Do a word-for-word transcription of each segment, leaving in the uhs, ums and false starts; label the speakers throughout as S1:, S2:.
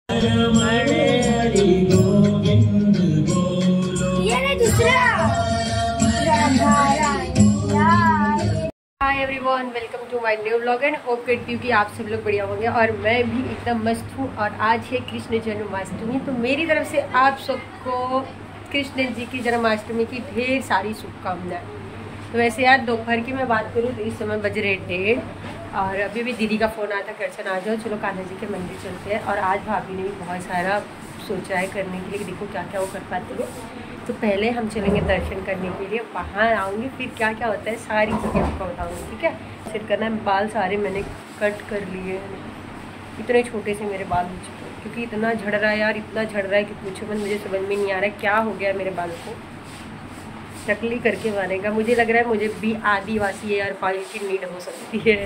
S1: Hi everyone, welcome to my new vlog and hope करती हूँ कि आप सब लोग बढ़िया होंगे और मैं भी एकदम मस्त हूँ। और आज है कृष्ण जन्माष्टमी, तो मेरी तरफ से आप सबको कृष्ण जी की जन्माष्टमी की ढेर सारी शुभकामनाएं। तो वैसे यार दोपहर की मैं बात करूँ तो इस समय बज रहे डेढ़ और अभी भी दीदी का फ़ोन आया था, करसन आ जाओ चलो कान्हा जी के मंदिर चलते हैं। और आज भाभी ने भी बहुत सारा सोचा है करने के लिए, देखो क्या क्या वो कर पाते हो। तो पहले हम चलेंगे दर्शन करने के लिए, वहाँ आऊँगी फिर क्या क्या होता है सारी चीज़ें आपको बताऊँगी, ठीक है। फिर करना है, बाल सारे मैंने कट कर लिए हैं, इतने छोटे से मेरे बाल हो चुके हैं क्योंकि इतना झड़ रहा है यार, इतना झड़ रहा है कि पूछो मत। मुझे समझ में नहीं आ रहा है क्या हो गया मेरे बालों को, टकली करके मारेगा। मुझे लग रहा है मुझे भी आदिवासी हेयर फॉल की नीड हो सकती है।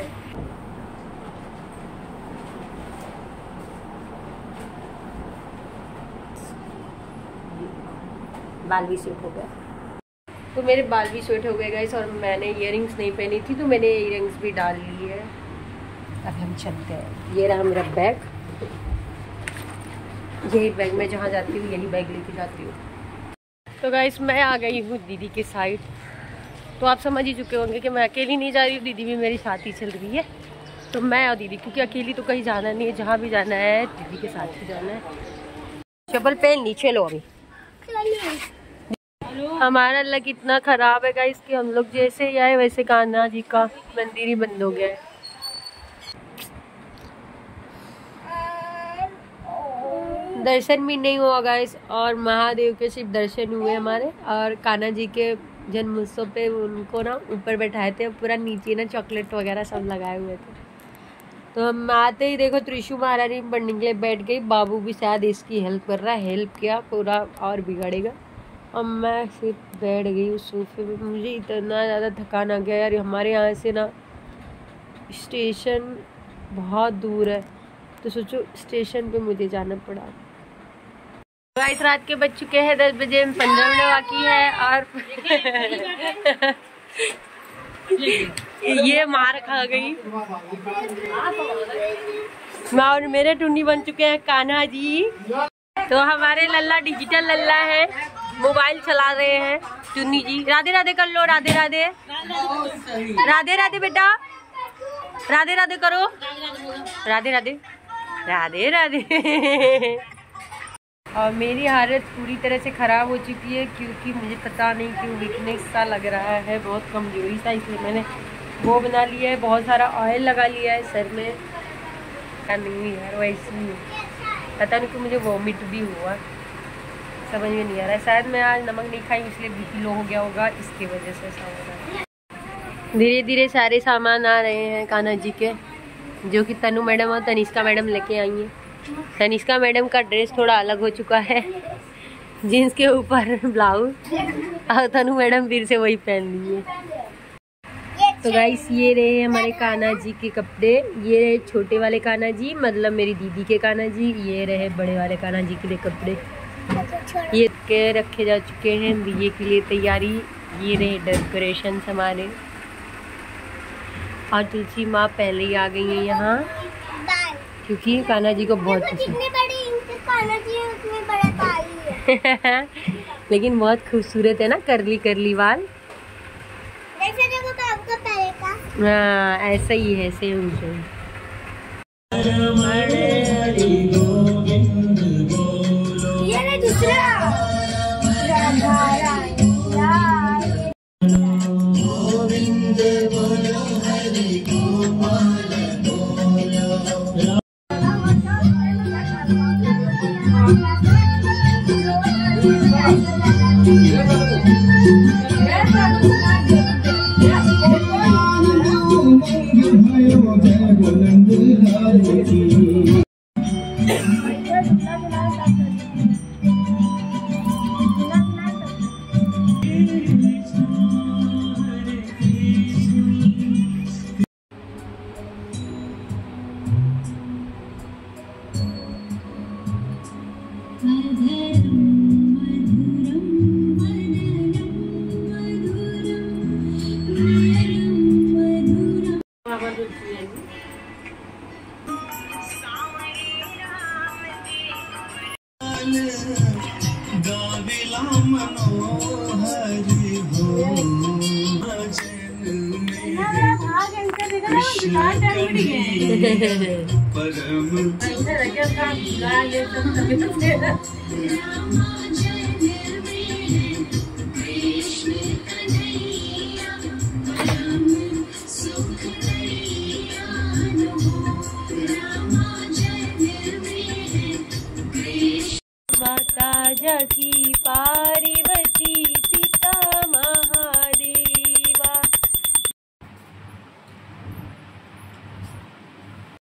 S1: बाल भी स्वेट हो गया, तो मेरे बाल भी स्वेट हो गए गाइस। और मैंने इयररिंग्स नहीं पहनी थी तो मैंने इयररिंग्स भी डाल ली है। अब हम चलते हैं। ये रहा मेरा बैग, यही बैग मैं जहाँ जाती हूँ यही बैग लेके जाती हूँ। तो गाइस मैं आ गई हूँ दीदी के साइड। तो आप समझ ही चुके होंगे कि मैं अकेली नहीं जा रही हूँ, दीदी भी मेरी साथ ही चल रही है। तो मैं और दीदी, क्योंकि अकेली तो कहीं जाना नहीं है, जहाँ भी जाना है दीदी के साथ ही जाना है। चप्पल पहन नीचे लो। अभी हमारा लक इतना खराब है गाइस कि हम लोग जैसे ही आए वैसे कान्हा जी का मंदिर ही बंद हो गया है। दर्शन भी नहीं हुआ गाइस, और महादेव के सिर्फ दर्शन हुए हमारे। और कान्हा जी के जन्मोत्सव पे उनको ना ऊपर बैठाए थे, पूरा नीचे ना चॉकलेट वगैरह सब लगाए हुए थे। तो हम आते ही देखो त्रिशु महारानी पढ़ने के लिए बैठ गई, बाबू भी शायद इसकी हेल्प कर रहा है, हेल्प किया पूरा और बिगड़ेगा। और मैं सिर्फ बैठ गई उस सोफे पे। मुझे इतना ज़्यादा थकान आ गया यार, हमारे यहाँ से ना स्टेशन बहुत दूर है, तो सोचो स्टेशन पे मुझे जाना पड़ा। गाइस रात के बज चुके हैं दस बजे, पंद्रह मिनट बाकी है। और ये मार खा गई। माँ और मेरे टुन्नी बन चुके हैं कान्हा जी। तो हमारे लल्ला डिजिटल लल्ला है, मोबाइल चला रहे हैं। टुन्नी जी राधे राधे कर लो, राधे राधे राधे राधे बेटा, राधे राधे करो, राधे राधे राधे राधे। और मेरी हालत पूरी तरह से ख़राब हो चुकी है क्योंकि मुझे पता नहीं क्यों वीकनेस सा लग रहा है, बहुत कमजोरी सा, इसलिए मैंने वो बना लिया है, बहुत सारा ऑयल लगा लिया है सर में। क्या नहीं यार वैसे ही पता नहीं क्यों मुझे वॉमिट भी हुआ, समझ में नहीं आ रहा है। शायद मैं आज नमक नहीं खाई इसलिए बीपी लो हो गया होगा, इसकी वजह से ऐसा हो रहा है। धीरे धीरे सारे सामान आ रहे हैं कान्हा जी के, जो कि तनु मैडम और तनिष्का मैडम लेके आई हैं। तनिष्का मैडम का ड्रेस थोड़ा अलग हो चुका है, जीन्स के ऊपर ब्लाउज, और तनु मैडम फिर से वही पहन ली है। तो गाइस ये रहे हमारे कान्हा जी के कपड़े। ये रहे छोटे वाले कान्हा जी, मतलब मेरी दीदी के कान्हा जी। ये रहे बड़े वाले कान्हा जी के लिए कपड़े, ये के रखे जा चुके हैं दिए के लिए तैयारी। ये रहे डेकोरेशन हमारे, और तुलसी माँ पहले ही आ गई है यहाँ क्योंकि कान्हा जी को बहुत पसंद है। लेकिन बहुत खूबसूरत है ना, करली करली बाल। हाँ ऐसा ही है, सेम सेम।
S2: गाविला मनोहर हो कृष्ण परम
S1: माता जकी पारी